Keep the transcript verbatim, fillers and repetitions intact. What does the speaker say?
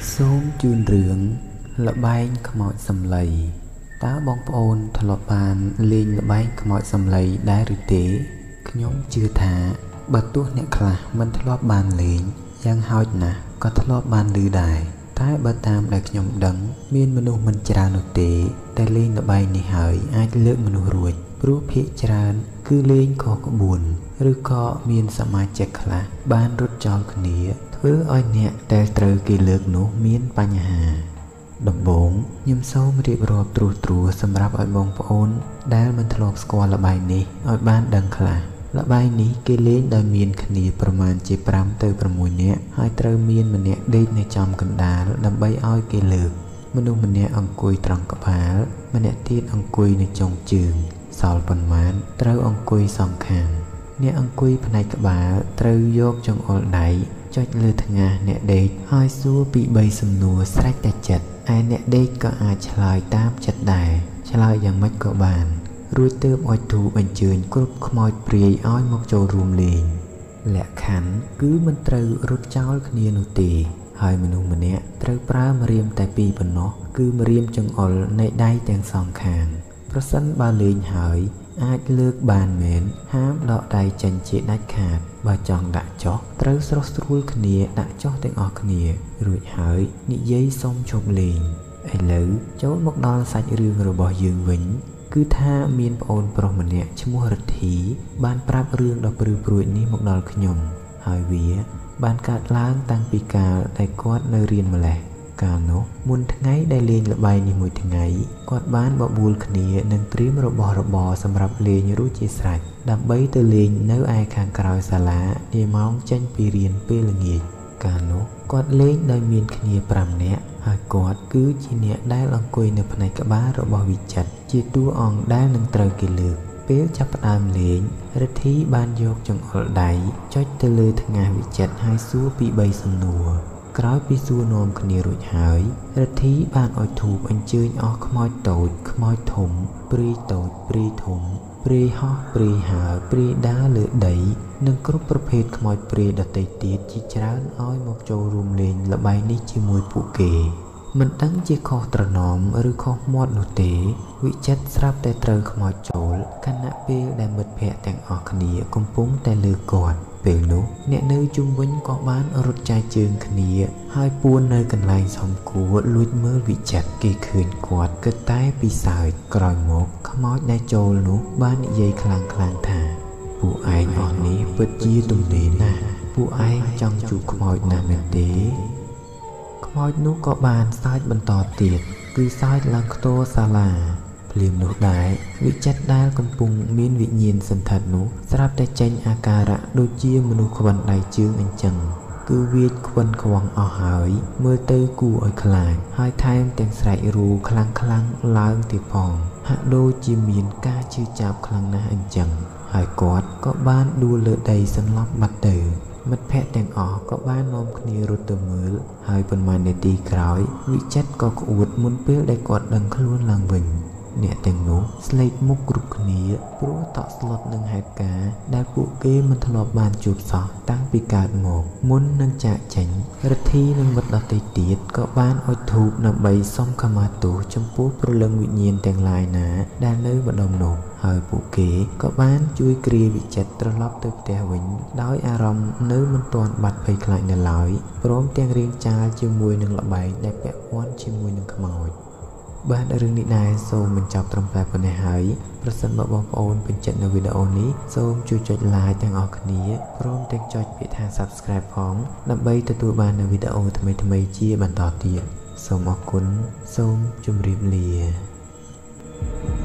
សូមជូនរឿងល្បែងខ្មោចសំឡីតើបងប្អូនធ្លាប់បានលេងល្បែងខ្មោចសំឡីដែរឬទេខ្ញុំជឿថាបើទោះអ្នកខ្លះមិនធ្លាប់បានលេងយ៉ាងហោចណាស់ក៏ធ្លាប់បានឮដែរតែបើតាមដែលខ្ញុំដឹងមានមនុស្សមិនច្រើននោះទេតែលេងល្បែងនេះហើយអាចលើកមនុស្សរួចព្រោះភាគច្រើនគឺលេងខុសក្បួនឬក៏មានសមាជិកខ្លះបានរត់ចោលគ្នាធ្វើឲ្យអ្នកដែលត្រូវគេលើកនោះមានបញ្ហាដំបូងខ្ញុំសូមរៀបរាប់ត្រួសត្រាសសម្រាប់ឲ្យបងប្អូនដែលមិនធ្លាប់ស្គាល់ល្បែងនេះឲ្យបានដឹងខ្លះល្បែងនេះគេលេងដោយមានគ្នាប្រមាណជាប្រាំទៅប្រាំមួយនាក់ហើយត្រូវមានម្នាក់ដេកនៅចំកណ្ដាលដើម្បីឲ្យគេលើកមនុស្សម្នាក់អង្គុយត្រង់ក្បាលម្នាក់ទៀតអង្គុយនៅចុងជើងសល់ប៉ុន្មានត្រូវអង្គុយសងខាងអ្នកអង្គុយផ្នែកក្បាលត្រូវយកចង្អុលដៃចុចលើថ្ងាសអ្នកដេកហើយសួរពីបីសំណួរស្រេចតែចិត្តឯអ្នកដេកក៏អាចឆ្លើយតាមចិត្តដែរឆ្លើយយ៉ាងម៉េចក៏បានរួចទើបអុជធូបអញ្ជើញគ្រប់ខ្មោចព្រាយឲ្យមកចូលរួមលេងលក្ខខណ្ឌគឺមិនត្រូវរត់ចោលគ្នានោះទេហើយមនុស្សម្នាក់ត្រូវប្រើម្រាមតែពីរប៉ុណ្ណោះគឺម្រាមចង្អុលនៃដៃទាំងសងខាងប្រសិនបើលេងហើយអាចលើកបានមែនហាមដកដៃចេញជាដាច់ខាតបើចង់ដាក់ចុះត្រូវស្រុះស្រួលគ្នាដាក់ចុះទាំងអស់គ្នារួចហើយនិយាយសុំជប់លេងឥឡូវចូលមកដល់សាច់រឿងរបស់យើងវិញគឺថាមានប្អូនប្រុសម្នាក់ឈ្មោះរិទ្ធីបានប្រាប់រឿងដ៏ព្រឺព្រួចនេះមកដល់ខ្ញុំហើយវាបានកើតឡើងតាំងពីកាលដែលគាត់នៅរៀនម្លេះកាលនោះមុនថ្ងៃដែលលេងល្បែងនេះមួយថ្ងៃគាត់បានបបួលគ្នានឹងត្រៀមរបស់របរសម្រាប់លេងរួចជាស្រេចដើម្បីទៅលេងនៅឯខាងក្រោយសាលានាម៉ោងចេញពីរៀនពេលល្ងាចកាលនោះគាត់លេងដោយមានគ្នាប្រាំនាក់ហើយគាត់គឺជាអ្នកដែលអង្គុយនៅផ្នែកក្បាលរបស់វិចិត្រជាតួអង្គដែលនឹងត្រូវគេលើកពេលចាប់ផ្ដើមលេងរិទ្ធីបានយកចង្អុលដៃចុចទៅលើថ្ងាសវិចិត្រហើយសួរពីបីសំណួរក្រោយពីសួរនាំគ្នារួចហើយរិទ្ធីបានអុជធូបអញ្ជើញអស់ខ្មោចតូចខ្មោចធំព្រាយតូចព្រាយធំព្រាយហោះព្រាយហើរព្រាយដើរលើដីនិងគ្រប់ប្រភេទខ្មោចព្រាយដទៃទៀតជាច្រើនឲ្យមកចូលរួមលេងល្បែងនេះជាមួយពួកគេមិនដឹងជាខុសត្រណមឬខុសមាត់នោះទេវិចិត្រស្រាប់តែត្រូវខ្មោចចូលខណៈពេលដែលមិត្តភ័ក្តិទាំងអស់គ្នាកំពុងតែលើកគាត់ពេលនោះអ្នកនៅជុំវិញក៏បានរត់ចាយជើងគ្នាហើយពួននៅកន្លែងសំគួរលួចមើលវិចិត្រគេឃើញគាត់គិតតែពីសើចក្រោយមកខ្មោចដែលចូលនោះបាននិយាយខ្លាំងខ្លាំងថាពួកឯងអស់នេះពិតជាទំនេរណាស់ពួកឯងចង់ជួបខ្មោចណាស់មែនទេខ្មោចនោះក៏បានសើចបន្តទៀតគឺសើចឡើងខ្ទរសាលាភ្លាមនោះដែរវិចិត្រដែលកំពុងមានវិញ្ញាណសន្ធិដ្ឋនោះស្រាប់តែចេញអាការៈដូចជាមនុស្សខ្វិនដៃជើងអញ្ចឹងគឺវាចខ្វិនខ្វងអស់ហើយមើលទៅគួរឲ្យខ្លាចហើយថែមទាំងស្រែករូខ្លាំងខ្លាំងឡើងទៀតផងហាក់ដូចជាមានការជឿចាប់ខ្លាំងណាស់អញ្ចឹងហើយគាត់ក៏បានដួលលើដីសន្លប់បាត់ទៅមិត្តភ័ក្តិទាំងអស់ក៏បាននាំគ្នារត់ទៅមើលហើយប៉ុន្មាននាទីក្រោយវិចិត្រក៏ក្អួតមុនពេលដែលគាត់ដឹងខ្លួនឡើងវិញអ្នកទាំងនោះស្លេកមុខគ្រប់គ្នាព្រោះតក់ស្លុតនឹងហេតុការណ៍ដែលពួកគេមិនធ្លាប់បានជួបសោះតាំងពីកើតមកមុននឹងចាកចេញរិទ្ធីនិងមិត្តដទៃទៀតក៏បានអុជធូបដើម្បីសុំខមាទោសចំពោះព្រលឹងវិញ្ញាណទាំងឡាយណាដែលនៅម្ដុំនោះហើយពួកគេក៏បានជួយគ្រាវិចិត្រត្រឡប់ទៅផ្ទះវិញដោយអារម្មណ៍នៅមិនទាន់បាត់ភ័យខ្លាចនៅឡើយព្រមទាំងរៀងចាលជាមួយនឹងល្បែងដែលពាក់ព័ន្ធជាមួយនឹងខ្មោចបាទរឿងនេះដែរសូមបញ្ចប់ត្រឹមតែប៉ុណ្ណេះហើយប្រសិនបើបងប្អូនពេញចិត្តនៅវីដេអូនេះសូមជួយចុច like ទាំងអស់គ្នាព្រមទាំងចុចពាក្យថា subscribe ផងដើម្បីទទួលបាននូវវីដេអូថ្មីៗជាបន្តទៀតសូមអរគុណសូមជម្រាបលា